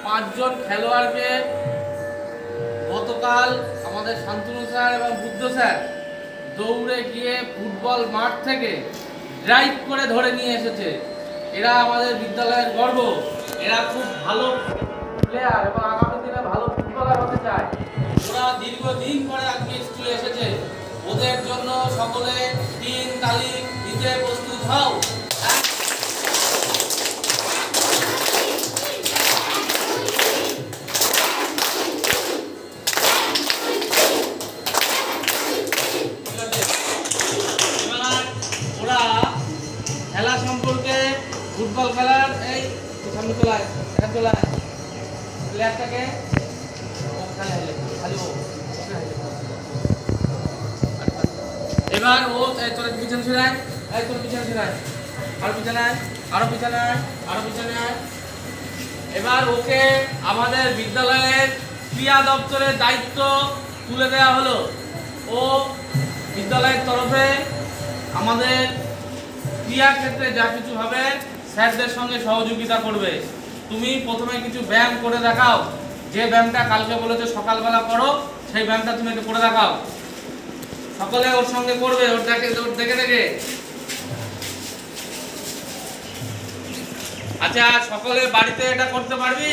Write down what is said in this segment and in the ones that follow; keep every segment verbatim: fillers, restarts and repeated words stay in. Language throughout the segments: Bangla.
পাঁচজন খেলোয়াড়কে গতকাল আমাদের শান্তনু স্যার এবং বুদ্ধ স্যার দৌড়ে গিয়ে ফুটবল মাঠ থেকে ড্রাইভ করে ধরে নিয়ে এসেছে। এরা আমাদের বিদ্যালয়ের গর্ব। এরা খুব ভালো প্লেয়ার এবং আগামী দিনে ভালো ফুটবলার হতে চায়। ওরা দীর্ঘদিন পরে আজকে স্কুলে এসেছে। ওদের জন্য সকলে তিন তালি দিতে প্রস্তুত হও। ওরা খেলা সম্পর্কে ফুটবল খেলার এই সামনে তোলায় এটা তোলায় প্লেয়ারটাকে এবার ও তোর পিছনে ছিড়ায় এই তোর পিছনে ছিড়ায় আরো পিছনে আরো পিছনে আরো পিছনে এবার ওকে আমাদের বিদ্যালয়ের ক্রীড়া দপ্তরের দায়িত্ব তুলে দেওয়া হলো। ও বিদ্যালয়ের তরফে আমাদের ক্রীড়া ক্ষেত্রে যা কিছু হবে স্যারদের সঙ্গে সহযোগিতা করবে। তুমি প্রথমে কিছু ব্যায়াম করে দেখাও, যে ব্যায়ামটা কালকে বলেছে সকালবেলা করো সেই ব্যায়ামটা তুমি একটু করে দেখাও। সকলে ওর সঙ্গে করবে, ওর দেখে ওর দেখে দেখে। আচ্ছা সকলে বাড়িতে এটা করতে পারবি?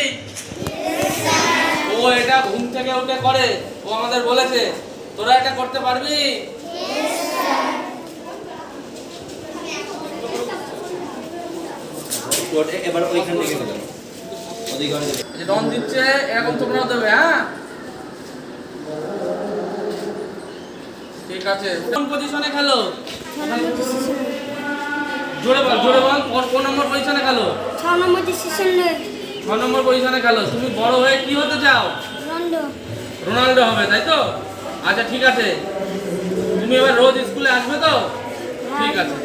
ও এটা ঘুম থেকে উঠে করে, ও আমাদের বলেছে। তোরা এটা করতে পারবি? এবার ওইখান থেকে গেল ওদিকে ঘরে যাবে যে ডন দিচ্ছে এরকম তোমরাও দেবে। হ্যাঁ ঠিক আছে। কোন পজিশনে খেলো? জোরে বল জোরে বল কোন নম্বর পজিশনে খেলো? ছয় নম্বর পজিশনে। ছয় নম্বর পজিশনে খেলো। তুমি বড় হয়ে কি হতে চাও? রোনাল্ডো। রোনাল্ডো হবে তাই তো? আচ্ছা ঠিক আছে। তুমি এবার রোজ স্কুলে আসবে তো? ঠিক আছে।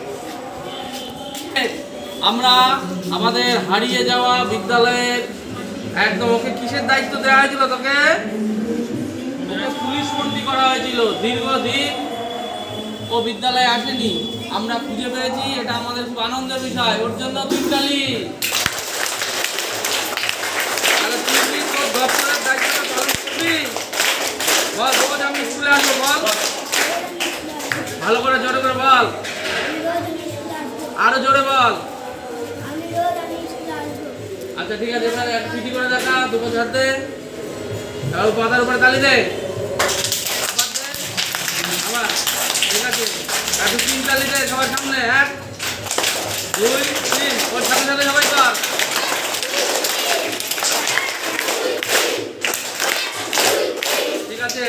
আমরা আমাদের হারিয়ে যাওয়া বিদ্যালয়ের একদম ওকে কিসের দায়িত্ব দেওয়া হয়েছিল? তোকে ওকে পুলিশ বন্দী করা হয়েছিল। দীর্ঘদিন ও বিদ্যালয়ে আসেনি, আমরা খুঁজে পেয়েছি। এটা আমাদের খুব আনন্দের বিষয়। ওর জন্য দুই তালি। তাহলে তুই কি তোর দপ্তরের দায়িত্বটা পালন করবি? বল রোজ আমি স্কুলে আসবো। বল ভালো করে জোরে করে বল, আরো জোরে বল। আচ্ছা ঠিক আছে। এবার এক পিটি করে দেখা দুটো হাতে তাও পাতার উপরে তালি দে আবার। ঠিক আছে একটু তিন তালি দে সবার সামনে। এক দুই তিন। ওর সাথে সাথে সবাই কর। ঠিক আছে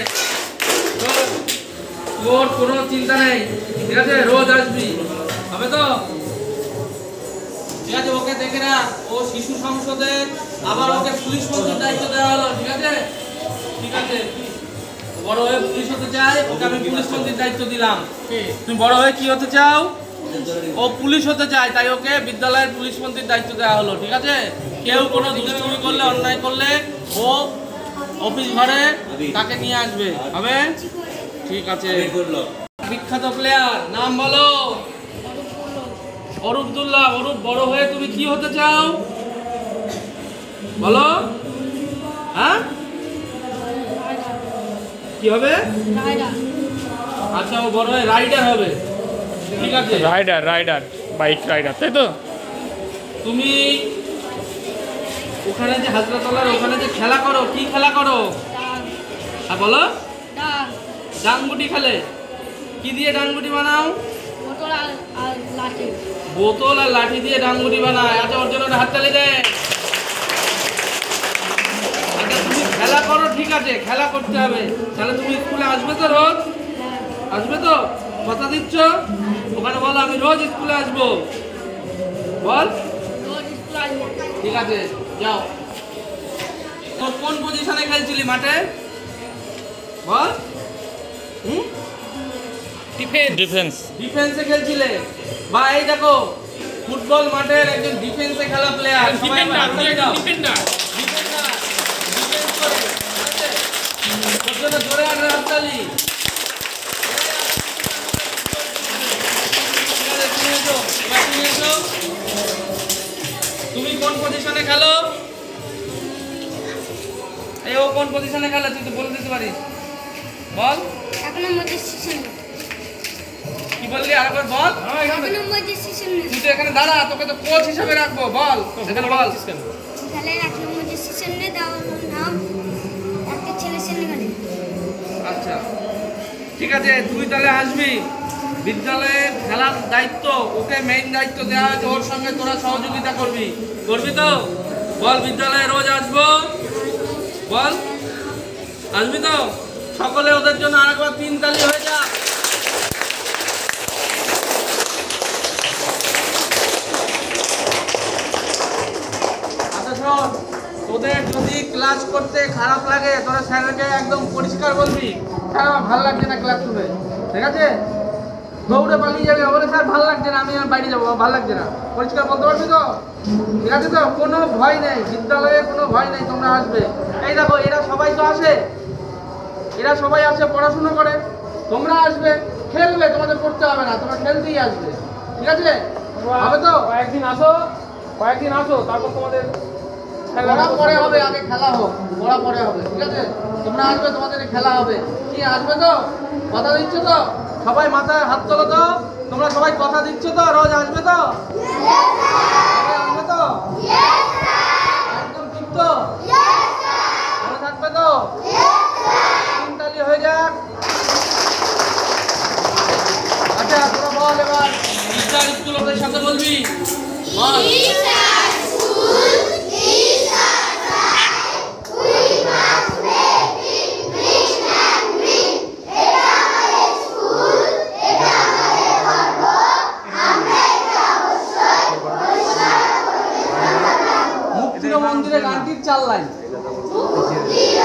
তোর কোনো চিন্তা নেই। ঠিক আছে রোজ আসবি হবে তো? ঠিক আছে ওকে দেখে না। ও শিশু সংসদে আবার ওকে পুলিশ মন্ত্রীর দায়িত্ব দেওয়া হলো। ঠিক আছে ঠিক আছে। বড় হয়ে পুলিশ হতে চায়, ওকে আমি পুলিশ মন্ত্রীর দায়িত্ব দিলাম। তুমি বড় হয়ে কি হতে চাও? ও পুলিশ হতে চায়, তাই ওকে বিদ্যালয়ের পুলিশ মন্ত্রীর দায়িত্ব দেওয়া হলো। ঠিক আছে। কেউ কোনো দুষ্কর্ম করলে অন্যায় করলে ও অফিস ঘরে তাকে নিয়ে আসবে হবে। ঠিক আছে। বিখ্যাত প্লেয়ার নাম বলো? অরূপ দুল্লাহ। অরূপ বড় হয়ে তুমি কি হতে চাও বলো? হ্যাঁ কি হবে? আচ্ছা ও বড় হয়ে রাইডার হবে। ঠিক আছে রাইডার রাইডার বাইক রাইডার তাই তো? তুমি ওখানে যে হাজরাতলার ওখানে যে খেলা করো, কি খেলা করো? হ্যাঁ বলো। ডাংগুটি খেলে। কি দিয়ে ডাংগুটি বানাও? বোতল আর লাঠি। বোতল আর লাঠি দিয়ে ডাংগুটি বানায়। আচ্ছা ওর জন্য হাততালি দে। আচ্ছা তুমি খেলা করো, ঠিক আছে খেলা করতে হবে। তাহলে তুমি স্কুলে আসবে তো রোজ? আসবে তো? কথা দিচ্ছ? ওখানে বলো আমি রোজ স্কুলে আসবো। বল ঠিক আছে যাও। তোর কোন পজিশনে খেলছিলি মাঠে বল? হুম ডিফেন্স। ডিফেন্স ডিফেন্সে খেলছিলে বা এই দেখো ফুটবল মাঠের একজন ডিফেন্সে খেলা player. Defender defender defender defence করে। ওর জন্য জোরে আর হাততালি। তুমি কোন পজিশনে খেলো? ও কোন পজিশনে খেলে তুই তো বলে দিতে পারিস, বল। এক নম্বর ডিসিশন কি বললি আরেকবার বল। এক নম্বর ডিসিশন তুই তো এখানে দাঁড়া, তোকে তো কোচ হিসেবে রাখবো, বল এখানে বল। তাহলে এক নম্বর ডিসিশন নে দাও নাম একটা ছেলে ছেলে গেলে আচ্ছা ঠিক আছে, তুই তাহলে আসবি। বিদ্যালয়ের খেলার দায়িত্ব ওকে মেইন দায়িত্ব দেওয়া হয়েছে, ওর সঙ্গে তোরা সহযোগিতা করবি, করবি তো? বল বিদ্যালয়ে রোজ আসবো, বল আসবি তো? সকলে ওদের জন্য আরেকবার তিন তালি হয়ে যা। আচ্ছা শোন, তোদের যদি ক্লাস করতে খারাপ লাগে তোরা স্যারকে একদম পরিষ্কার বলবি, স্যার আমার ভালো লাগছে না ক্লাস শুনে, ঠিক আছে? দৌড়ে পালিয়ে যাবে, বলে স্যার ভালো লাগছে না, আমি আর বাইরে যাবো, ভালো লাগছে না, পরিষ্কার বলতে পারবি তো? ঠিক আছে তো? কোনো ভয় নেই, বিদ্যালয়ে কোনো ভয় নেই, তোমরা আসবে। এই দেখো এরা সবাই তো আসে, এরা সবাই আসে পড়াশুনো করে, তোমরা আসবে খেলবে, তোমাদের পড়তে হবে না, তোমরা খেলতেই আসবে, ঠিক আছে? হবে তো? কয়েকদিন আসো, কয়েকদিন আসো, তারপর তোমাদের পড়া পরে হবে, আগে খেলা হোক, পড়া পরে হবে, ঠিক আছে? তোমরা আসবে, তোমাদের খেলা হবে, কি আসবে তো? কথা দিচ্ছ তো? সবাই মাথায় হাত তোলো তো, তোমরা সবাই কথা দিচ্ছ তো, রোজ আসবে তো? সবাই আসবে তো? একদম ঠিক তো? মনে থাকবে তো? তিন তালি হয়ে যাক। আচ্ছা তোরা বল এবার, স্টার স্কুল ওদের সাথে বলবি, বল। মুক্তির মন্দিরে গানটির চার লাইন।